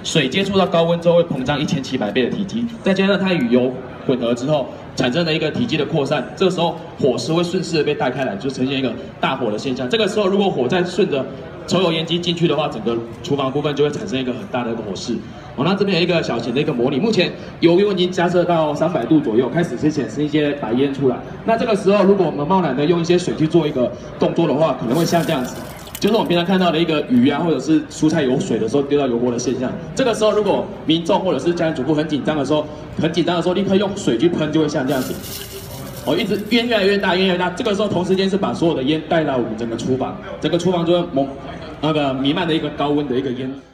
水接触到高温之后会膨胀1700倍的体积，再加上它与油混合之后产生了一个体积的扩散，这个时候火势会顺势的被带开来，就呈现一个大火的现象。这个时候如果火再顺着抽油烟机进去的话，整个厨房部分就会产生一个很大的一个火势。哦，那这边有一个小型的一个模拟，目前油温已经加热到300度左右，开始显示一些白烟出来。那这个时候，如果我们贸然的用一些水去做一个动作的话，可能会像这样子，就是我们平常看到的一个鱼啊，或者是蔬菜有水的时候丢到油锅的现象。这个时候，如果民众或者是家庭主妇很紧张的时候，立刻用水去喷，就会像这样子。哦，一直烟越来越大，烟越来越大。这个时候同时间是把所有的烟带到我们整个厨房，整个厨房就会弥漫的一个高温的一个烟。